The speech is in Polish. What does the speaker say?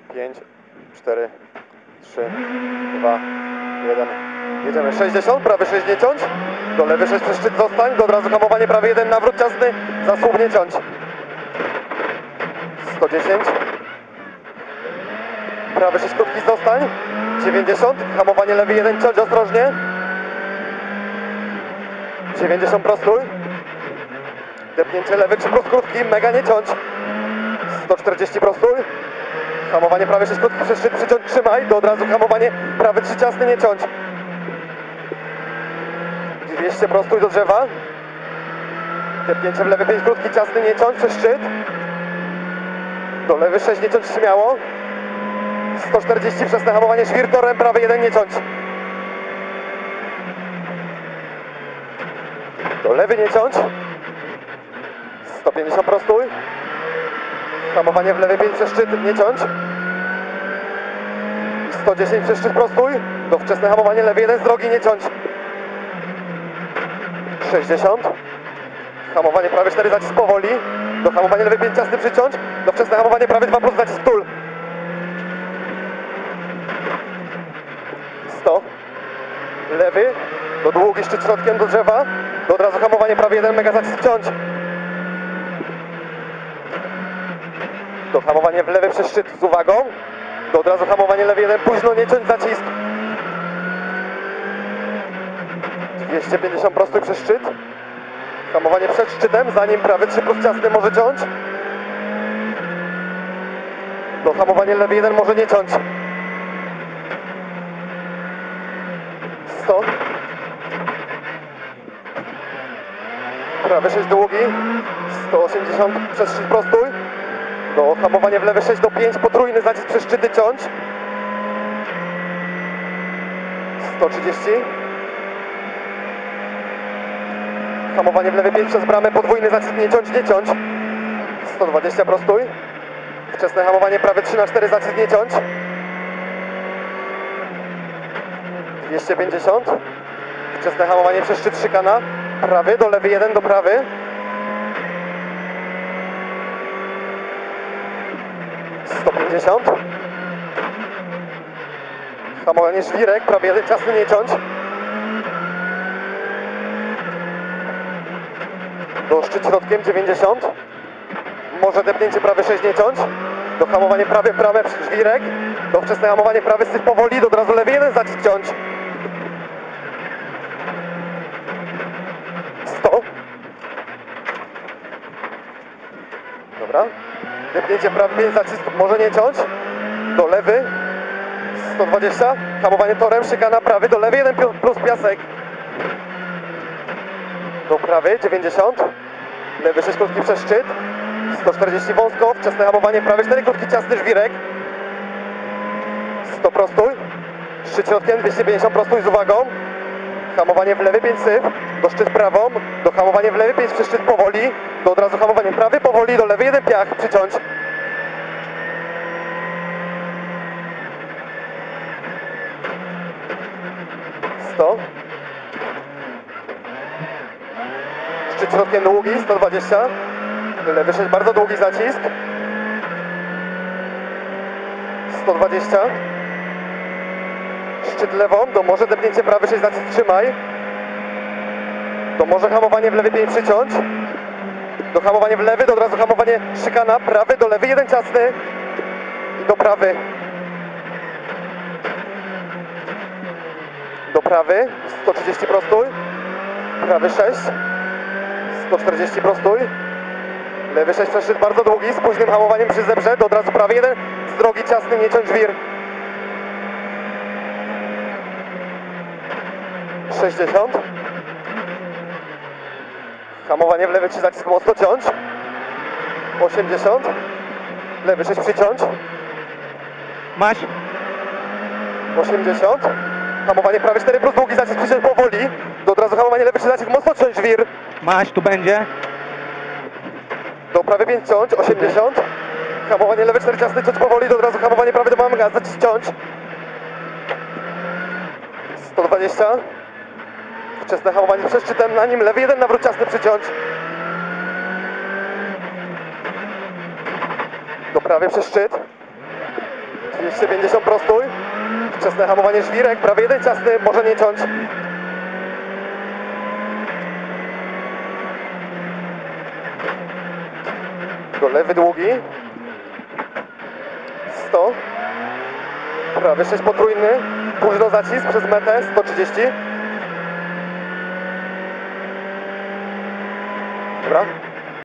5, 4, 3, 2, 1. Jedziemy 60, prawy 6 nie ciąć. Do lewy 6 przez szczyt zostań. Do od razu hamowanie prawy 1, nawrót ciasny. Za słup nie ciąć. 110. Prawy 6 krótki zostań. 90. Hamowanie lewy 1 ciąć ostrożnie. 90 prostuj. Depnięcie lewy 3 plus krótki. Mega nie ciąć. 140 prostuj. Hamowanie prawy 6 krótki przez szczyt przyciąć trzymaj. Do od razu hamowanie prawy 3 ciasny nie ciąć. 200 prostuj do drzewa. Depnięcie w lewy 5 krótki ciasny nie ciąć przez szczyt. Do lewy 6 nie ciąć śmiało. 140 przez te hamowanie świr torem prawy 1 nie ciąć. Do lewy nie ciąć. 150 prostuj. Hamowanie w lewy 5 przez szczyt nie ciąć. 110 przez szczyt prostuj. Do wczesne hamowanie lewy 1 z drogi nie ciąć. 60. Hamowanie prawy 4 zacisk powoli. Do hamowania lewy 5 ciasny przyciąć. Do wczesne hamowanie prawy 2 plus zacisk tul. 100. Lewy. Do długi szczyt środkiem do drzewa. Do od razu hamowanie prawy 1 mega zacisk ciąć. Do hamowanie w lewy przez szczyt z uwagą. Do od razu hamowanie lewy 1 późno nie ciąć zacisk. 250 prostój przez szczyt. Hamowanie przed szczytem, zanim prawy 3 plus ciasny może ciąć. Do hamowanie lewy 1 może nie ciąć. 100. Prawy 6 długi. 180 przez szczyt prostój. Do hamowanie w lewy 6 do 5 potrójny zacisk przez szczyty ciąć. 130. Hamowanie w lewy 5 przez bramę podwójny zacisk nie ciąć, nie ciąć. 120 prostój. Wczesne hamowanie prawy 3 na 4 zacisk nie ciąć. 250. Wczesne hamowanie przez szczyt szykana. Prawy do lewy 1 do prawy. 150. Hamowanie żwirek, prawy 1 ciasny nie ciąć. Do szczyt środkiem 90. Może depnięcie prawy 6 nie ciąć. Do hamowanie prawy bramę żwirek. Do wczesne hamowanie prawy syf powoli. Do od razu lewy 1 zacisk ciąć. 100. Dobra. Depnięcie prawy 5 zacisk może nie ciąć. Do lewy 120. Hamowanie torem, szykana prawy. Do lewy 1 plus piasek. Do prawy 90. Lewy 6 krótki przez szczyt. 140 wąsko. Wczesne hamowanie prawy 4 krótki ciasny żwirek. 100 prostój. Szczyt środkiem 250 prostój z uwagą. Hamowanie w lewy 5 syf. Do szczyt prawą. Do hamowanie w lewy 5 przez szczyt powoli. Do od razu hamowanie prawy powoli. Do lewy 1 piach przyciąć. 100. Szczyt środkiem długi, 120. Lewy 6 bardzo długi zacisk. 120. Szczyt lewą, do może depnięcie prawy 6 zacisk trzymaj. Do może hamowanie w lewy 5 przyciąć. Do hamowanie w lewy, do od razu hamowanie szykana prawy, do lewy 1 ciasny. I do prawy. Do prawy, 130 prostój. Prawy 6. 140 prostój. Lewy 6 przez szczyt bardzo długi, z późnym hamowaniem przy zebrze. Do od razu prawy 1 z drogi ciasny, nie ciąć żwir. 60. Hamowanie w lewy 3 zacisk mocno ciąć. 80. Lewy 6 przyciąć. Masz. 80. Hamowanie prawy 4 plus długi zacisk przyciąć powoli. Do od razu hamowanie lewy 3 zacisk mocno ciąć żwir. Masz, tu będzie. Do prawy 5 ciąć, 80. Hamowanie lewy 4 ciasny ciąć powoli, do od razu hamowanie prawy do manga, zacisk ciąć. 120. Wczesne hamowanie przed szczytem, na nim lewy 1 nawrót ciasny przyciąć. Do prawy przez szczyt. 250 prostój. Wczesne hamowanie żwirek, prawie jeden ciasny, może nie ciąć. Do lewy długi. 100. Prawy 6 potrójny. Późno zacisk przez metę, 130. Dobra.